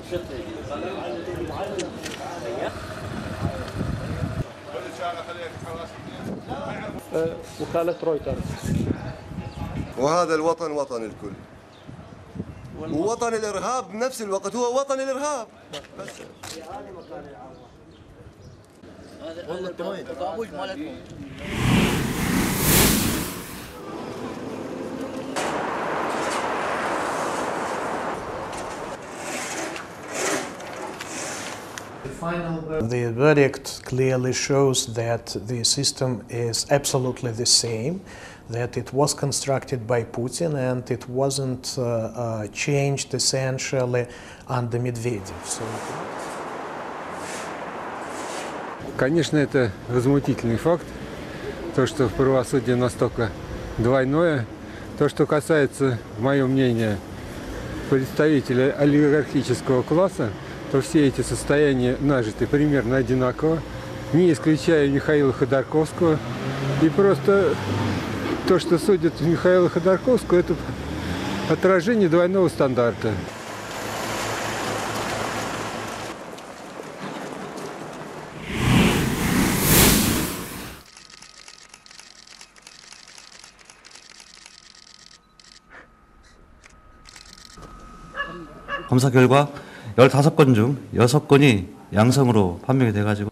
وكالة رويترز. وهذا الوطن وطن الكل. ووطن الإرهاب بنفس الوقت هو وطن الإرهاب. بس. هذا الطابوج مالتكم. The verdict clearly shows that the system is absolutely the same, that it was constructed by Putin and it wasn't changed essentially under Medvedev. Конечно, это возмутительный факт, то, что правосудие настолько двойное. То, что касается, в моем мнении, представителей олигархического класса, то все эти состояния нажиты примерно одинаково, не исключая Михаила Ходорковского. И просто то, что судят Михаила Ходорковского, это отражение двойного стандарта. 검사 결과 15건 중 6건이 양성으로 판명이 돼가지고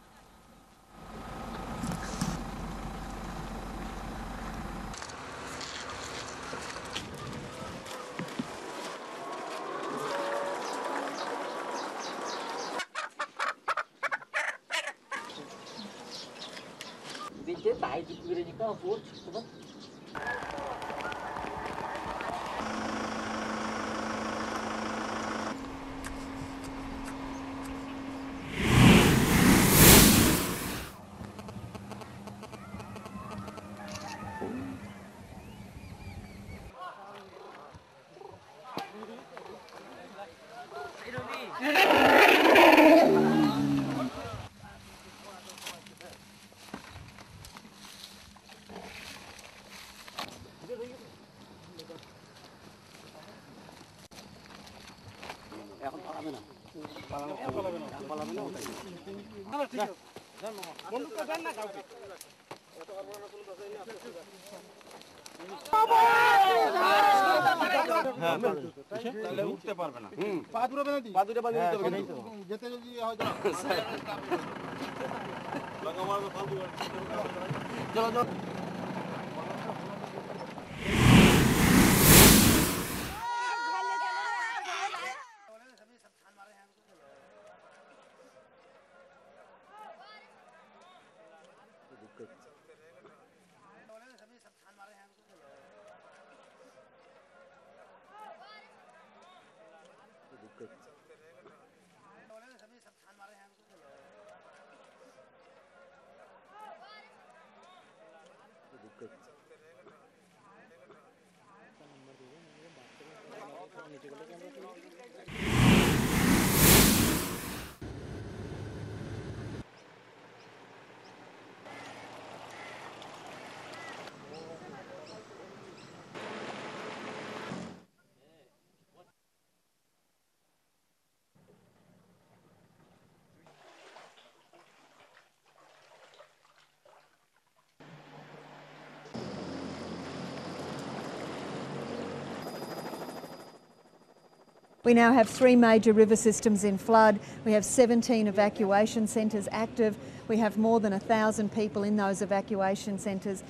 We now have 3 major river systems in flood. We have 17 evacuation centres active. We have more than 1,000 people in those evacuation centres.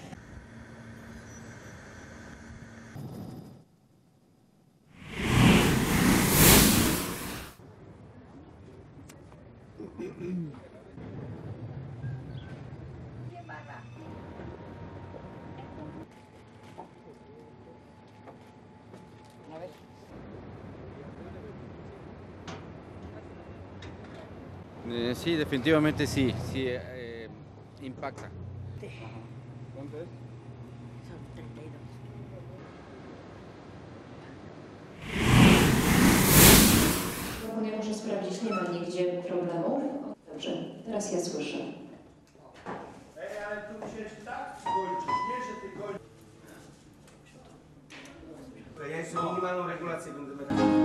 Sí, definitivamente sí, impacta. ¿Cuánto es? Son 32. Ja muszę sprawdzić, nie ma nigdzie problemów. Dobrze, teraz ja słyszę. Ale tu musisz tak skończyć, nie że ty kończysz. Ja jeszcze minimalną regulację będę